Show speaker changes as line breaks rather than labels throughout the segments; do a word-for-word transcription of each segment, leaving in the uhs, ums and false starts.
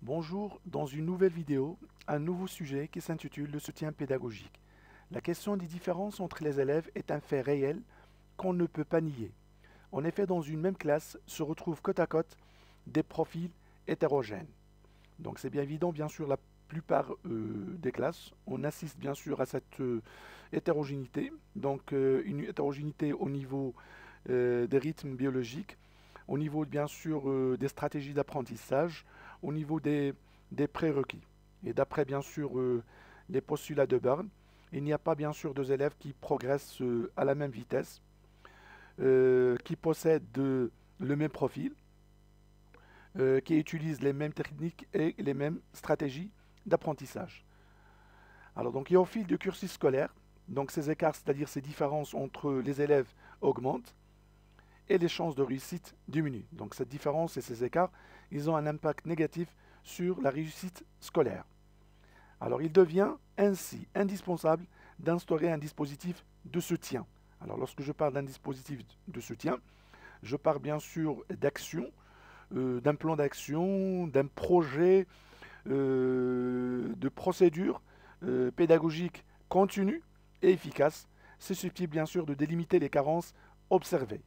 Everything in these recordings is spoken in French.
Bonjour, dans une nouvelle vidéo, un nouveau sujet qui s'intitule le soutien pédagogique. La question des différences entre les élèves est un fait réel qu'on ne peut pas nier. En effet, dans une même classe se retrouvent côte à côte des profils hétérogènes. Donc c'est bien évident, bien sûr, la plupart euh, des classes, on assiste bien sûr à cette euh, hétérogénéité. Donc euh, une hétérogénéité au niveau euh, des rythmes biologiques, au niveau bien sûr euh, des stratégies d'apprentissage, au niveau des, des prérequis. Et d'après bien sûr euh, les postulats de Berne, il n'y a pas bien sûr deux élèves qui progressent euh, à la même vitesse, euh, qui possèdent euh, le même profil, euh, qui utilisent les mêmes techniques et les mêmes stratégies d'apprentissage. Alors donc, et au fil du cursus scolaire, donc ces écarts, c'est-à-dire ces différences entre les élèves augmentent et les chances de réussite diminuent. Donc cette différence et ces écarts, ils ont un impact négatif sur la réussite scolaire. Alors il devient ainsi indispensable d'instaurer un dispositif de soutien. Alors lorsque je parle d'un dispositif de soutien, je parle bien sûr d'action, euh, d'un plan d'action, d'un projet, euh, de procédure euh, pédagogique continue et efficace, susceptible bien sûr de délimiter les carences observées.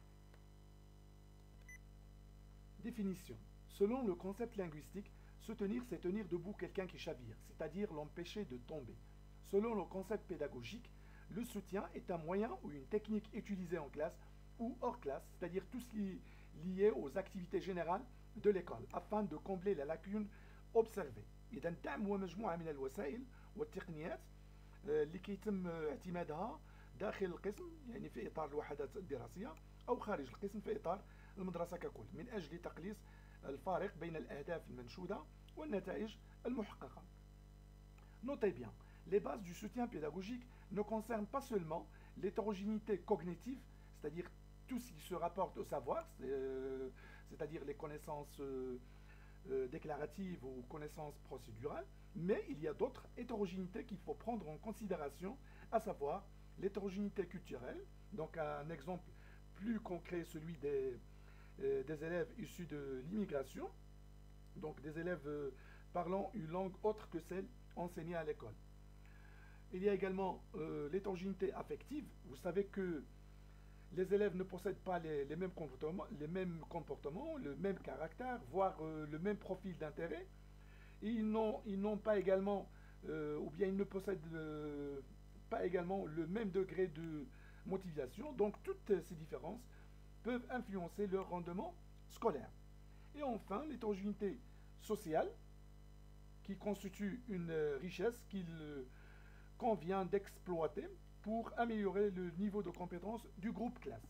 Définition. Selon le concept linguistique, soutenir, c'est tenir debout quelqu'un qui chavire, c'est-à-dire l'empêcher de tomber. Selon le concept pédagogique, le soutien est un moyen ou une technique utilisée en classe ou hors classe, c'est-à-dire tout ce qui est lié aux activités générales de l'école, afin de combler les lacunes observées. إذا الدعم هو مجموعة من الوسائل والتقنيات اللي كيتم اعتمادها داخل القسم، يعني في إطار الوحدات الدراسية أو خارج القسم في إطار المدرسة ككل، من أجل تقليص الفارق بين الأهداف المنشودة والنتائج المحققة. Notez bien, les bases du soutien pédagogique ne concernent pas seulement l'hétérogénéité cognitive, c'est-à-dire tout ce qui se rapporte au savoir, c'est-à-dire les connaissances euh, déclaratives ou connaissances procédurales, mais il y a d'autres hétérogénéités qu'il faut prendre en considération, à savoir l'hétérogénéité culturelle. Donc un exemple plus concret, celui des, euh, des élèves issus de l'immigration, donc des élèves euh, parlant une langue autre que celle enseignée à l'école. Il y a également euh, l'hétérogénéité affective. Vous savez que les élèves ne possèdent pas les, les, mêmes, comportements, les mêmes comportements, le même caractère, voire euh, le même profil d'intérêt. Ils n'ont pas également, euh, ou bien ils ne possèdent euh, pas également le même degré de motivation. Donc toutes ces différences peuvent influencer leur rendement scolaire. Et enfin, l'hétérogénéité sociale, qui constitue une richesse qu'il convient d'exploiter pour améliorer le niveau de compétence du groupe classe.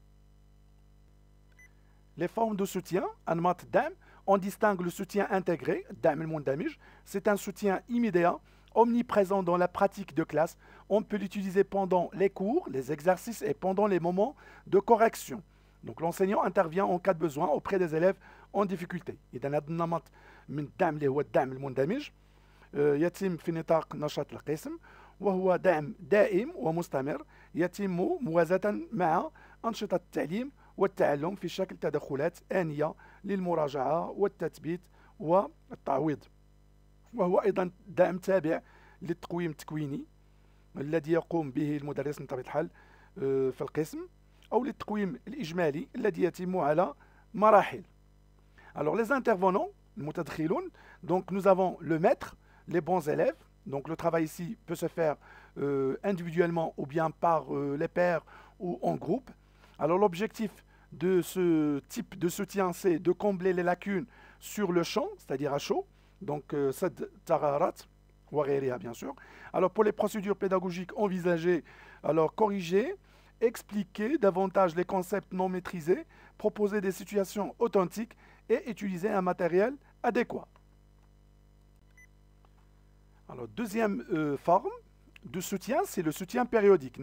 Les formes de soutien, Anmat Dam, on distingue le soutien intégré, Dam el Mundamij, c'est un soutien immédiat, omniprésent dans la pratique de classe. On peut l'utiliser pendant les cours, les exercices et pendant les moments de correction. Donc l'enseignant intervient en cas de besoin auprès des élèves en difficulté. إذا هذا النمط من الدعم اللي هو الدعم المندمج يتم في نطاق نشاط القسم، وهو دعم دائم ومستمر يتم موازاة مع أنشطة التعليم والتعلم في شكل تدخلات آنية للمراجعة والتثبيت والتعويض. وهو أيضا دعم تابع للتقويم التكويني الذي يقوم به المدرس من طبيعة الحال في القسم، أو للتقويم الإجمالي الذي يتم على مراحل. Alors les intervenants, المتدخلون, donc nous avons le maître, les bons élèves. Donc le travail ici peut se faire euh, individuellement ou bien par euh, les pairs ou en groupe. Alors l'objectif de ce type de soutien, c'est de combler les lacunes sur le champ, c'est-à-dire à chaud. Donc sad tararat wa ghayriha bien sûr. Alors pour les procédures pédagogiques envisagées, alors corriger, expliquer davantage les concepts non maîtrisés, proposer des situations authentiques et utiliser un matériel adéquat. Alors, deuxième euh, forme de soutien, c'est le soutien périodique.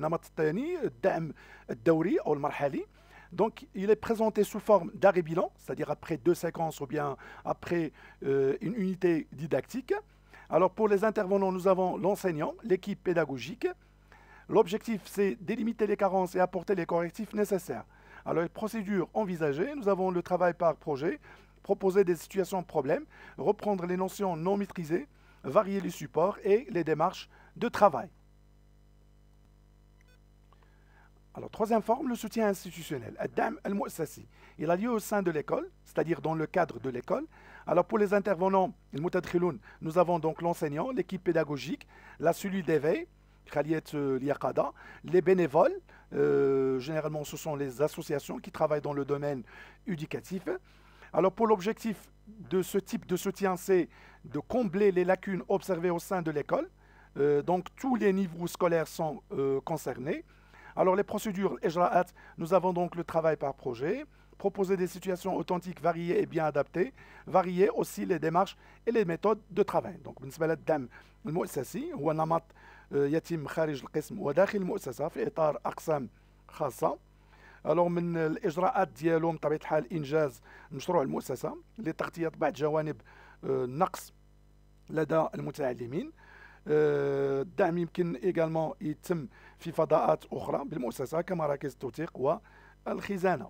Donc, il est présenté sous forme d'arrêt bilan, c'est-à-dire après deux séquences ou bien après euh, une unité didactique. Alors, pour les intervenants, nous avons l'enseignant, l'équipe pédagogique. L'objectif, c'est d'éliminer les carences et apporter les correctifs nécessaires. Alors, les procédures envisagées, nous avons le travail par projet, proposer des situations de problème, reprendre les notions non maîtrisées, varier les supports et les démarches de travail. Alors, troisième forme, le soutien institutionnel. Ad-Da'm al-Mu'assasi. Il a lieu au sein de l'école, c'est-à-dire dans le cadre de l'école. Alors, pour les intervenants, nous avons donc l'enseignant, l'équipe pédagogique, la cellule d'éveil, les bénévoles, euh, généralement ce sont les associations qui travaillent dans le domaine éducatif. Alors, pour l'objectif de ce type de soutien, c'est de combler les lacunes observées au sein de l'école. Euh, donc, tous les niveaux scolaires sont euh, concernés. Alors, les procédures, ijra'at, nous avons donc le travail par projet, proposer des situations authentiques, variées et bien adaptées, varier aussi les démarches et les méthodes de travail. Donc, بالنسبة للدعم المؤسسي هو نمط يتم خارج القسم وداخل المؤسسة في إطار أقسام خاصة. alors من الإجراءات ديالهم بطبيعة الحال إنجاز مشروع المؤسسة لتغطية بعض جوانب النقص لدى المتعلمين. الدعم يمكن également يتم في فضاءات أخرى بالمؤسسة كمراكز التوثيق والخزانة.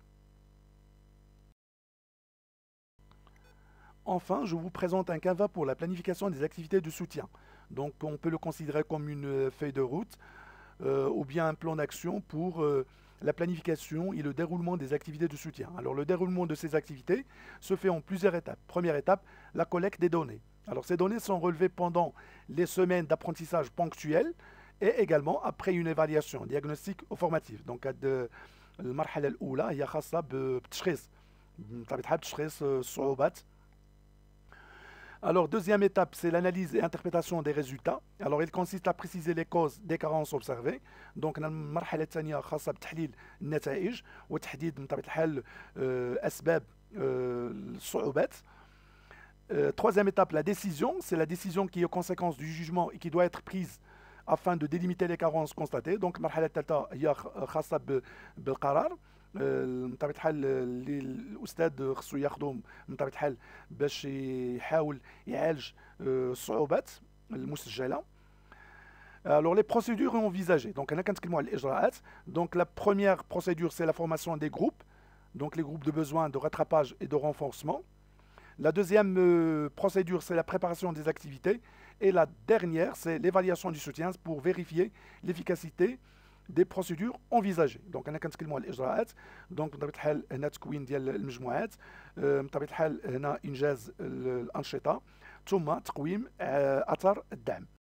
Enfin, je vous présente un canevas pour la planification des activités de soutien. Donc, on peut le considérer comme une feuille de route euh, ou bien un plan d'action pour euh, la planification et le déroulement des activités de soutien. Alors, le déroulement de ces activités se fait en plusieurs étapes. Première étape, la collecte des données. Alors, ces données sont relevées pendant les semaines d'apprentissage ponctuel et également après une évaluation diagnostique ou formative. Donc, المرحلة الأولى هي خاصة بتشخيص بطبيعة الحال تشخيص الصعوبات. Alors, deuxième étape, c'est l'analyse et interprétation des résultats. Alors, il consiste à préciser les causes des carences observées. Donc, المرحلة الثانية خاصة بتحليل النتائج وتحديد بطبيعة الحال أسباب الصعوبات. Euh, troisième étape, la décision. C'est la décision qui est conséquence du jugement et qui doit être prise afin de délimiter les carences constatées. Donc, المرحلة الثالثة هي خاصة بالقرار. من طبيعة الحال اللي الأستاذ خصو ياخذو من طبيعة الحال باش يحاول يعالج الصعوبات المسجلة. Alors, les procédures envisagées. Donc, أنا كنتكلموا على الإجراءات. Donc, la première procédure, c'est la formation des groupes. Donc, les groupes de besoins, de rattrapage et de renforcement. La deuxième euh, procédure, c'est la préparation des activités. Et la dernière, c'est l'évaluation du soutien pour vérifier l'efficacité des procédures envisagées. Donc, أنا كنتكلموا على الإجراءات. Donc, بطبيعة الحال هنا تكوين ديال المجموعات، بطبيعة الحال هنا إنجاز الأنشطة، ثم تقويم أثر الدعم.